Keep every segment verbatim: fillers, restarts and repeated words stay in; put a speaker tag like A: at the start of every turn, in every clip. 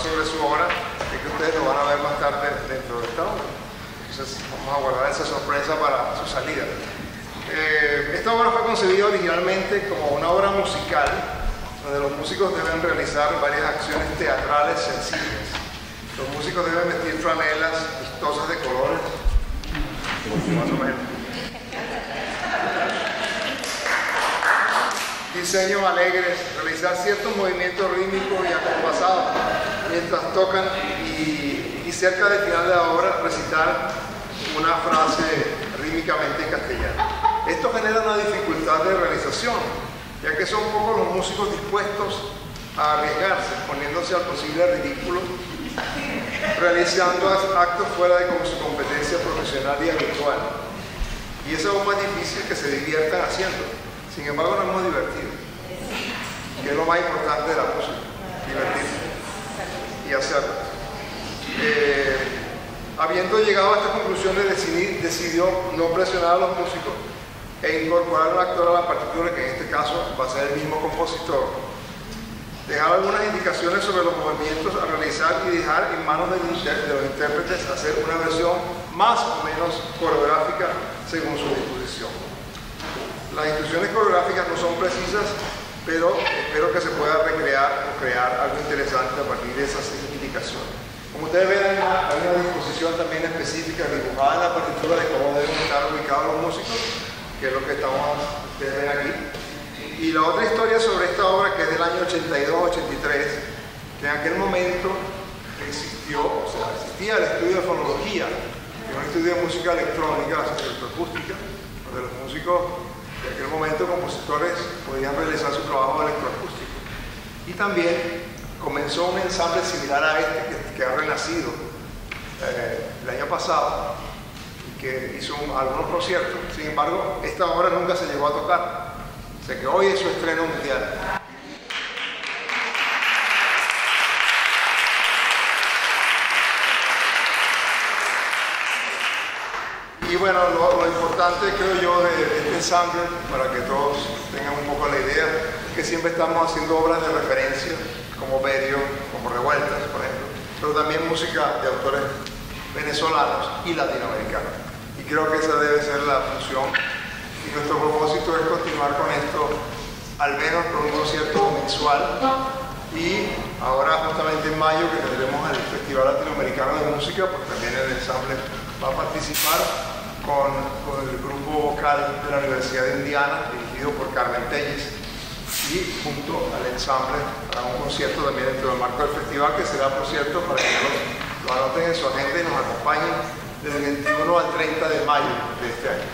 A: sobre su obra es que ustedes lo van a ver más tarde dentro de esta obra. Entonces vamos a guardar esa sorpresa para su salida. Eh, esta obra fue concebida originalmente como una obra musical donde los músicos deben realizar varias acciones teatrales sencillas. Los músicos deben vestir franelas vistosas de colores, más o menos. Diseños alegres, realizar ciertos movimientos rítmicos y acompasados mientras tocan y, y cerca del final de la obra recitar una frase rítmicamente en castellano. Esto genera una dificultad de realización, ya que son pocos los músicos dispuestos a arriesgarse, poniéndose al posible ridículo, realizando actos fuera de su competencia profesional y habitual. Y es aún más difícil que se diviertan haciendo. Sin embargo, nos hemos divertido, que es lo más importante de la música, divertirse y hacerlo. Eh, habiendo llegado a esta conclusión, decidir, decidió no presionar a los músicos e incorporar un actor a la partitura, que en este caso va a ser el mismo compositor. Dejar algunas indicaciones sobre los movimientos a realizar y dejar en manos de los intérpretes hacer una versión más o menos coreográfica según su disposición. Las instrucciones coreográficas no son precisas, pero espero que se pueda recrear o crear algo interesante a partir de esas indicaciones. Como ustedes ven, hay una, hay una disposición también específica dibujada en la partitura de cómo deben estar ubicados los músicos, que es lo que estamos, ustedes ven aquí. Y la otra historia sobre esta obra, que es del año ochenta y dos ochenta y tres, que en aquel momento existió, o sea, existía el estudio de fonología, que es un estudio de música electrónica, electroacústica, donde los músicos de aquel momento, compositores, podían realizar su trabajo electroacústico. Y también comenzó un ensamble similar a este que, que ha renacido eh, el año pasado y que hizo un, algunos conciertos. Sin embargo, esta obra nunca se llegó a tocar. O sea que hoy es su estreno mundial. Y bueno, lo, lo importante, creo yo, de, de este ensamble, para que todos tengan un poco la idea, es que siempre estamos haciendo obras de referencia, como Berio, como Revueltas, por ejemplo, pero también música de autores venezolanos y latinoamericanos. Y creo que esa debe ser la función. Y nuestro propósito es continuar con esto, al menos con un concierto mensual. Y ahora, justamente en mayo, que tendremos el Festival Latinoamericano de Música, pues también el ensamble va a participar con, con el grupo vocal de la Universidad de Indiana, dirigido por Carmen Telles, y junto al ensamble para un concierto también dentro del marco del festival, que será, por cierto, para que lo, lo anoten en su agenda y nos acompañen desde el veintiuno al treinta de mayo de este año.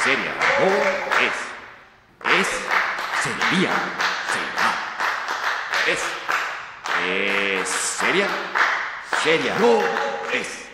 B: seria no es. Es seria. Será. Es. Es seria. Seria no es.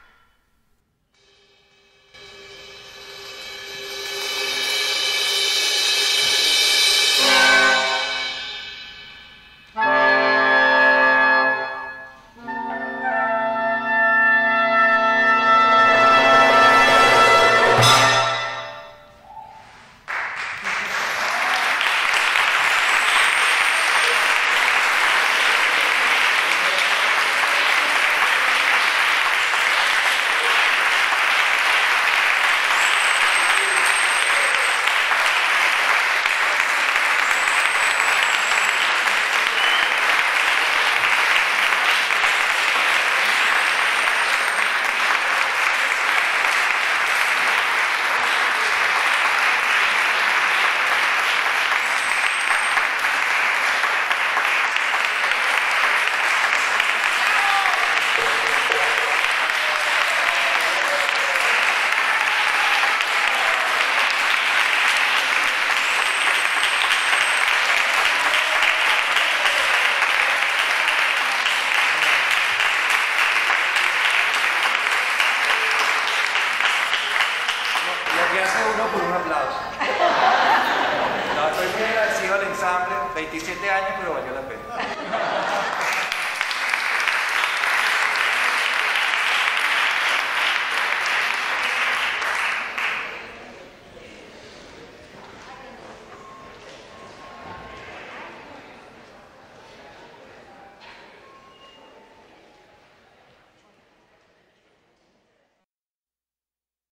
C: Por un aplauso. No, estoy muy agradecido al ensamble, veintisiete años, pero valió la pena.